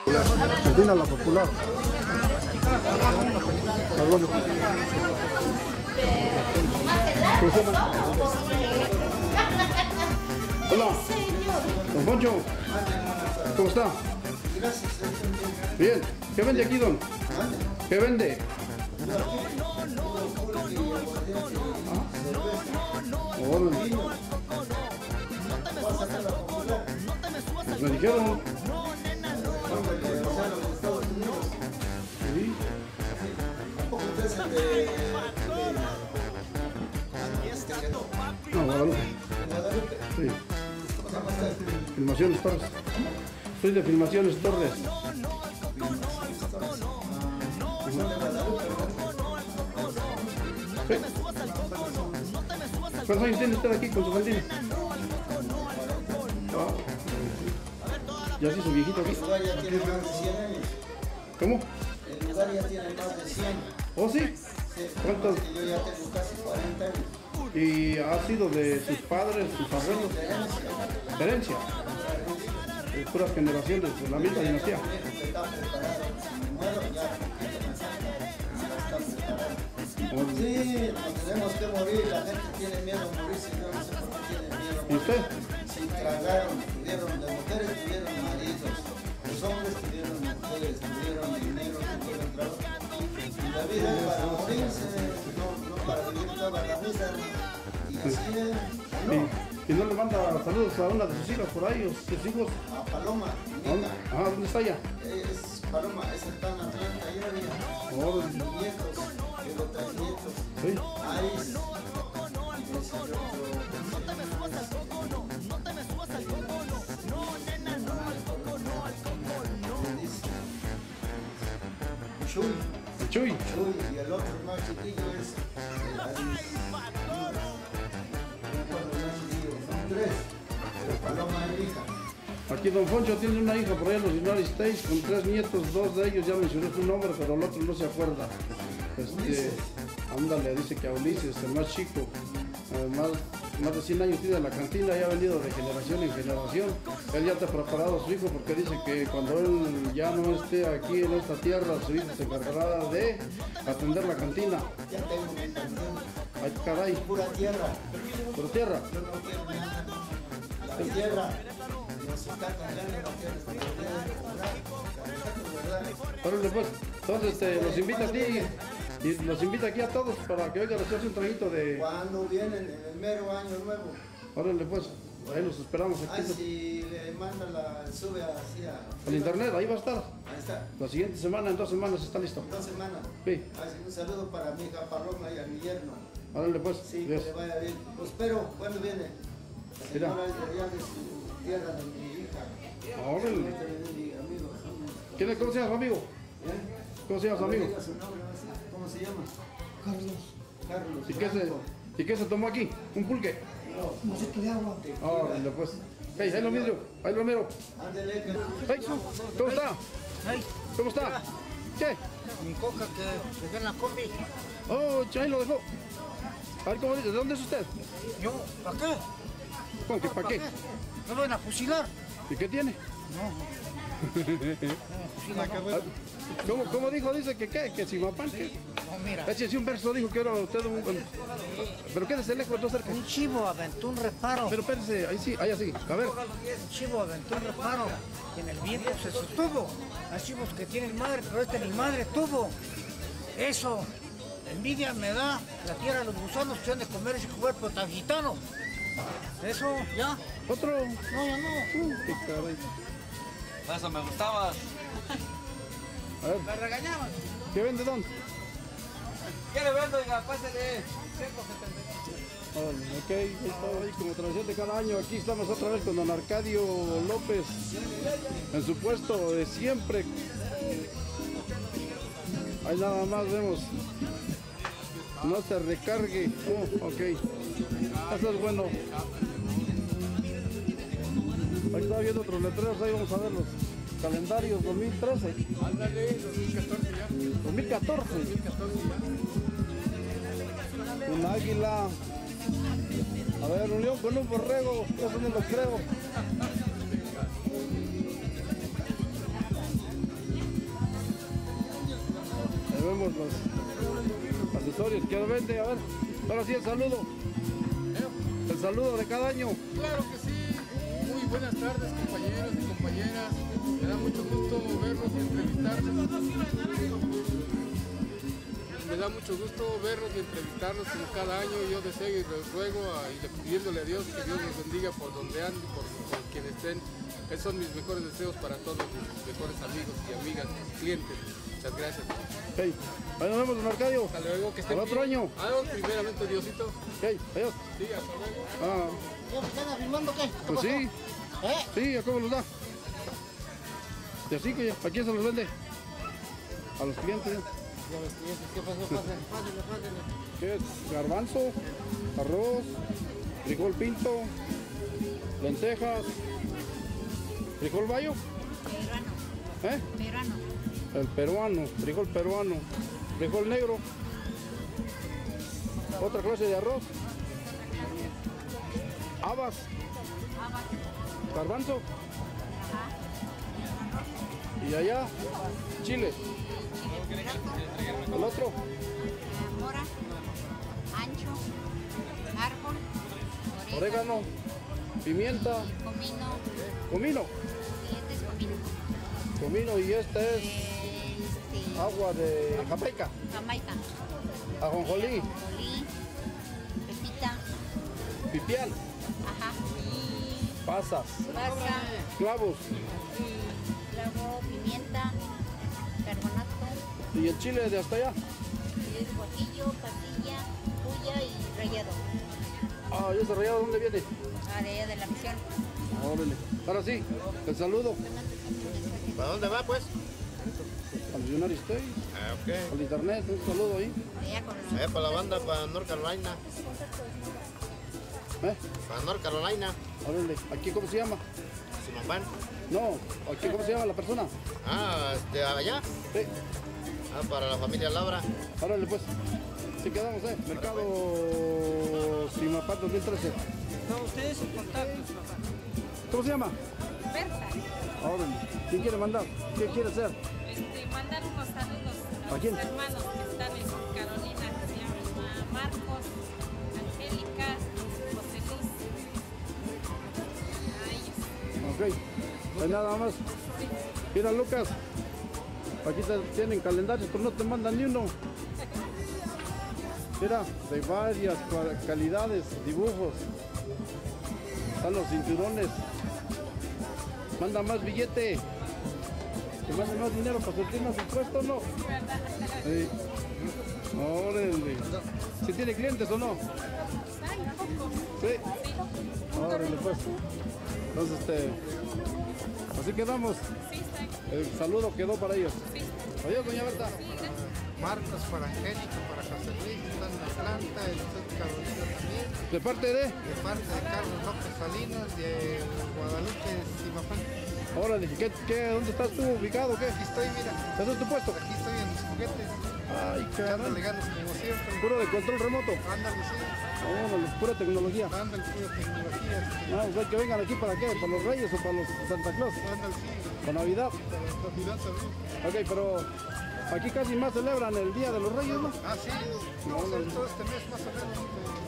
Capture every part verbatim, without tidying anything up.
Medina la Popular. Hola, don Poncho, ¿cómo está? Bien, ¿qué vende aquí, don? ¿Qué vende? ¿Ah? Órale. Pues me dijeron. Sí. No, Guadalupe. Sí. Filmaciones Torres. Soy de Filmaciones Torres. Sí. ¿Cuántos años tiene usted aquí con su familia? Wow. ¿Ya se hizo viejito aquí? El lugar ya tiene más de cien años. ¿Cómo? El lugar ya tiene más de cien. ¿Oh, sí? Sí, ¿Cuántos? yo ya tengo casi cuarenta años. ¿Y ha sido de sus padres, sus abuelos? De herencia. ¿Herencia? De puras generaciones de la misma dinastía. Está preparado. Me muero ya. Sí, nos tenemos que morir. La gente tiene miedo a morirse. Yo no sé por qué tiene miedo. ¿Y usted? Se tragaron, tuvieron, las mujeres tuvieron maridos, los hombres tuvieron mujeres, tuvieron dinero, tuvieron trabajo. Y la vida es para morirse, no, no para vivir toda la vida. Y así es. ¿Y, y no le manda saludos a una de sus hijas por ahí, o sus hijos? A Paloma, mi ¿Dónde? hija. Ah, ¿dónde está ella? Es Paloma, es el tan Atlanta, y era Oh, mis nietos, tengo tres nietos. sí. Ahí es. Chuy. Chuy. Chuy, y el otro más chiquillo es el Aris. Son tres, pero Paloma es mi hija. Aquí don Poncho tiene una hija por allá en los United States con tres nietos, dos de ellos ya mencioné su nombre, pero el otro no se acuerda. Este, ándale, dice que a Ulises, el más chico, eh, más, más de cien años tiene la cantina y ha venido de generación en generación. Él ya está preparado a su hijo porque dice que cuando él ya no esté aquí en esta tierra, su hijo se encargará de atender la cantina. Ya tengo mi canción. Ay, caray, Pura tierra. por tierra. Yo no quiero nada. La tierra. Nos está cambiando la tierra. Órale, pues, entonces este, los invita a ti y los invita aquí a todos para que oigan hacerse un traguito de... Cuando vienen en el mero año nuevo. Órale, pues, ahí los esperamos aquí. Ay, si le manda la, sube así a... Al internet, ahí va a estar. Ahí está. La siguiente semana, en dos semanas está listo. Dos semanas. Sí. Así, un saludo para mi hija Paloma y a mi yerno. Órale, pues. Sí, Dios. que le vaya bien. Pues espero, ¿cuándo viene? La Mira. señora es de allá de su tierra de mi hija. Órale. Este es mi amigo. ¿Quién es? ¿Cómo se llama su amigo? ¿Eh? ¿Cómo se llama su amigo? Diga su nombre, no sé. ¿Cómo se llama? Carlos, Carlos. ¿Y qué se, Franco. ¿y qué se tomó aquí? ¿Un pulque? No, un vasito de agua. Órale, pues. Hey, ahí lo miro, ahí lo miro. ándele que... Hey, ¿cómo está? Ay, ¿Cómo está? ¿Qué? mi coca que dejé en la combi. Oh, ahí lo dejó. A ver, ¿cómo dice? ¿De dónde es usted? Yo, ¿para qué? ¿Cómo que para qué? ¿Me van a fusilar? ¿Y qué tiene? No. No, fusilar no. ¿Cómo, cómo dijo? Dice que qué, que si mapan, ¿qué? No, mira, Ese sí un verso dijo que era usted un... Pero quédese lejos, no cerca. un chivo aventó un reparo. Pero espérese, ahí sí, ahí así. A ver, Un chivo aventó un reparo y en el viento se sostuvo. Hay chivos que tienen madre, pero este ni madre tuvo. Eso, envidia me da la tierra de los gusanos que han de comer ese cuerpo tan gitano. Eso, ya. otro. No, ya no. Uh, qué caray. Eso me gustaba. A ver, Me regañaban. ¿qué vende, don? ¿Qué le vendo? Oiga, pásale. Órale, ok, ahí está, ahí como tradición de cada año. Aquí estamos otra vez con don Arcadio López en su puesto de siempre. Ahí nada más vemos. No se recargue. Oh, ok. Eso es bueno. Ahí está viendo otros letreros. Ahí vamos a ver los calendarios dos mil trece. Ándale, dos mil catorce ya. dos mil catorce. dos mil catorce ya. Un águila. A ver, un león con un borrego. Eso no lo creo. vemos los accesorios que nos vende. A ver, ahora sí el saludo. El saludo de cada año. Claro que sí. Muy buenas tardes, compañeros y compañeras. Me da mucho gusto verlos y entrevistarlos. Me da mucho gusto verlos y entrevistarlos como cada año. Yo deseo y les ruego a, y pidiéndole a Dios que Dios los bendiga por donde anden, por, por quienes estén. Esos son mis mejores deseos para todos mis mejores amigos y amigas, clientes. Muchas gracias. Hey, ahí nos vemos, don Arcadio. Hasta luego, que estén Al otro bien. año. Adiós, primeramente, Diosito. Hey, adiós. Sí, hasta luego. Ah, ¿Ya me están afirmando qué? ¿Qué pues pasó? sí, ¿Eh? sí, ¿a cómo los da? Y así que ¿a quién se los vende? A los clientes. ¿eh? Ya los clientes, ¿qué pasó? Pásenle, pásenle, pásenle. ¿Qué es? Garbanzo, arroz, frijol pinto, lentejas, frijol bayo, Peruano, ¿eh? peruano, El peruano, frijol peruano, frijol negro, otra clase de arroz, habas, garbanzo, y allá chile, el otro, mora, ancho, árbol, orégano, pimienta, comino, comino, y este es comino. comino y este es Este, agua de Jamaica, Jamaica, ajonjolí, colí, pepita, pipián, ajá, y pasas, pasa, clavos clavo, pimienta, carbonato, y el chile de hasta allá. y es guajillo, patilla, puya y rallado. Ah, ¿y ese rallado dónde viene? Área de la misión. Órale. Ahora sí, el saludo ¿Para dónde va, pues? al United States, Ah, ok. al internet, un saludo ahí. Allá con los Allá para la banda, para North Carolina. ¿Eh? Para North Carolina. Órale, ¿aquí cómo se llama? Simapán. No, ¿aquí cómo se llama la persona? Ah, este, allá. Sí, Ah, para la familia Labra. órale pues. Sí quedamos, ¿eh? Mercado Simapán dos mil trece. No, ustedes en contacto. ¿Cómo se llama? Berta, Órale. ¿Quién quiere mandar? ¿Qué quiere hacer? este, mandar unos saludos a, ¿A mis quién? hermanos que están en Carolina, que se llaman Marcos, Angélica, José Luz. A ellos. Ok, pues nada más. Mira, Lucas, aquí te tienen calendarios, pero no te mandan ni uno. Mira, de varias cua- calidades, dibujos. Están los cinturones. Manda más billete. Que mande más dinero para sentir más impuestos, ¿no? Sí. Órale. ¿Sí tiene clientes o no? Sí. Órale, pues. Entonces, este, así quedamos. El saludo quedó para ellos. Adiós, doña Berta. Marcos para Angélica, para José Luis, están en Atlanta, el sur de Carolina también. De parte de. De parte de Carlos López Salinas, de Guadalupe, Simapán. Órale, ¿qué, qué, ¿dónde estás tú ubicado? ¿Qué? Aquí estoy, mira. ¿Ese es tu puesto? Aquí estoy en los juguetes. Ay, Dándole caray. ganas como siempre. Puro de control remoto. Ándale, sí. Órale, pura tecnología. Ándale, pura tecnología. No, pues hay que vengan aquí para qué, para los Reyes o para los Santa Claus, Ándale, sí. para Navidad. Para la Navidad también. Ok, pero aquí casi más celebran el Día de los Reyes, ¿no? Ah, sí. No, Ándale. todo este mes más o menos.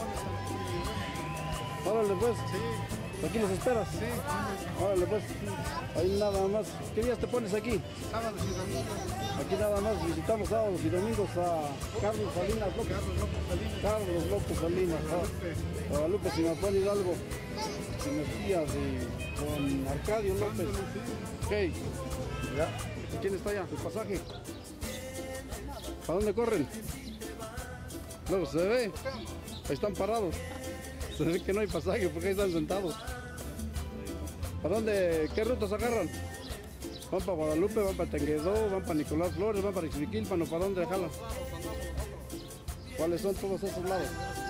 eh, Órale, pues, Sí, aquí los esperas. sí. ándale. Órale, pues, ahí nada más. ¿Qué días te pones aquí? Sábados y domingos. Aquí nada más visitamos sábados y domingos a Carlos Salinas López. Carlos López Salinas. Carlos López Salinas. ah. Guadalupe Simapán Hidalgo. Con Mesías y con Arcadio López. Ok. Ya. ¿Quién está allá? El pasaje. ¿Para dónde corren? Luego se ve. Ahí están parados. Se ve que no hay pasaje porque ahí están sentados. ¿Para dónde? ¿Qué rutas agarran? Van para Guadalupe, van para Tenguedó, van para Nicolás Flores, van para Ixmiquilpan, ¿o para dónde jalan? ¿Cuáles son todos esos lados?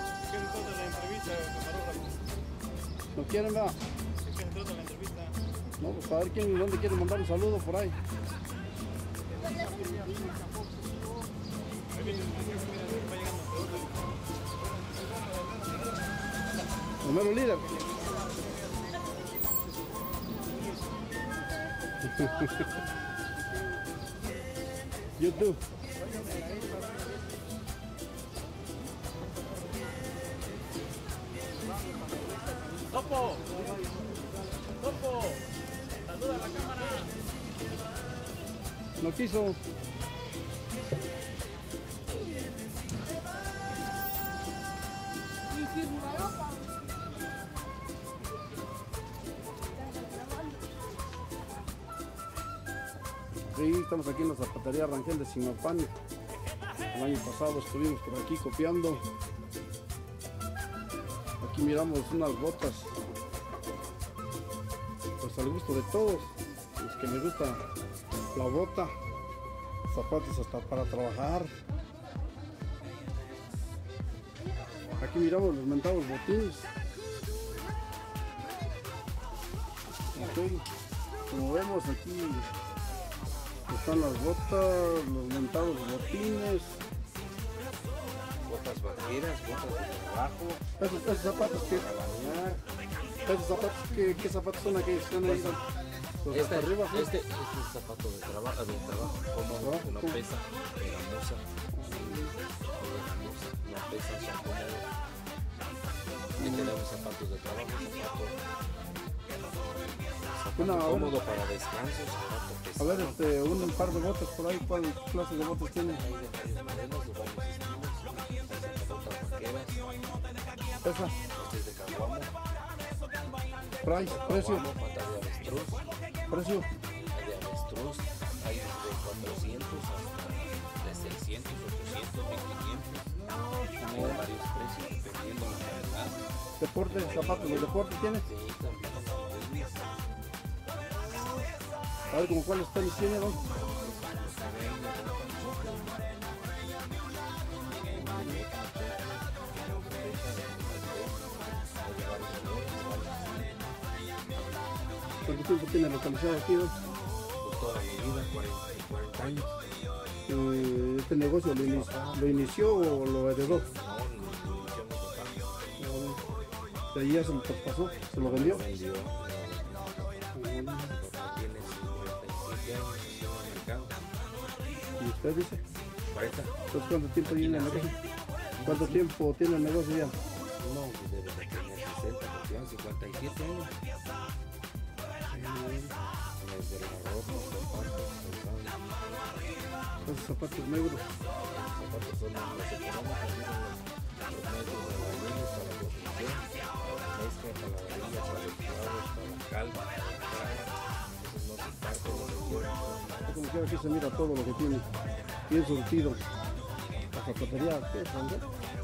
¿No quieren, va? No, pues para ver quién, dónde quieren mandar un saludo por ahí. Número líder. YouTube. Topo. Topo. Saluda a la cámara. No quiso. Sí, estamos aquí en la zapatería Rangel de Zimapán. El año pasado estuvimos por aquí copiando. Aquí miramos unas botas, pues al gusto de todos, los que les gusta la bota, zapatos hasta para trabajar. Aquí miramos los mentados botines. Ok, como vemos aquí están las botas, los mentados botines. Botas vaqueras, botas de trabajo. Esos, esos zapatos que... Para bañar. Esos zapatos, ¿qué, qué zapatos son aquellos que están ahí? Los Este, hasta arriba, ¿sí? este, este es zapato de trabajo, de trabajo, cómodo, que no pesa, pegamosa, no pesa, son cómodos. Y tenemos zapatos de trabajo, zapato, zapato Una, cómodo para descanso, zapato pesado. A ver, este, un par de botas por ahí, ¿cuál clase de botas tienen? Hay de varios modelos, de varios estilos, hay botas vaqueras, Esa, este es de caguamo, price, precio, caguamo, pata de avestruz, precio. de avestruz, hay de cuatrocientos hasta de seiscientos, ochocientos, mil quinientos, hay de varios precios dependiendo de la calidad. Deporte, zapatos de deporte tienes. Sí, también tenis, A ver, ¿como cuáles tenis tiene, don? ¿Cuánto tiempo tiene localizado aquí, don? por toda mi vida, cuarenta, cuarenta años. Eh, ¿Este negocio lo, inició, lo inició o lo heredó? No, ni inició mi papá. De ahí ya se lo pasó, se lo vendió. Vendió. Mi papá tiene cincuenta y siete años aquí en el mercado. ¿Y usted dice? cuarenta. Entonces, ¿cuánto tiempo tiene el negocio? ¿Cuánto tiempo tiene el negocio ya? No, debe de tener sesenta, porque ya cincuenta y siete años. Desde la ropa, zapatos, calzado. Esos zapatos negros. Los zapatos son los económicos, son los medios de la línea para la construcción, mezcla para la varilla, para los clavos, para la calma, para la cara. Esos no se parten, no se quiebran. Como quiera, aquí se mira todo lo que tiene. Bien surtido. La zapatería, ¿qué es, Rangel?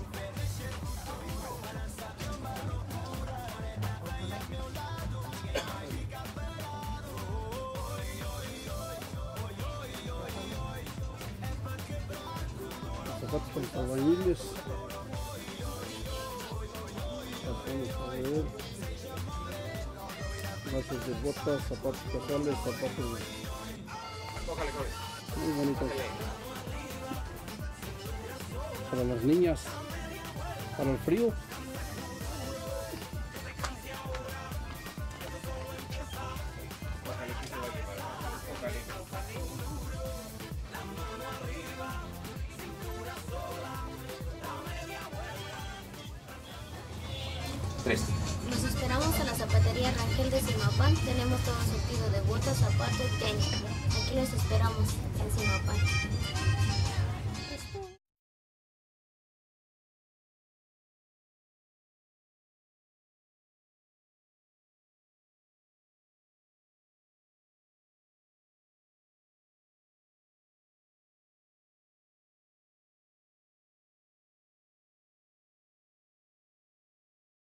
Zapatos para los albañiles. Vamos a ver. Bases de botas, zapatos casuales, zapatos muy bonitos. Para las niñas, para el frío. Tres. Los esperamos a la zapatería Rangel de Zimapán. Tenemos todo surtido de botas, zapatos y tenis. Aquí los esperamos en Zimapán.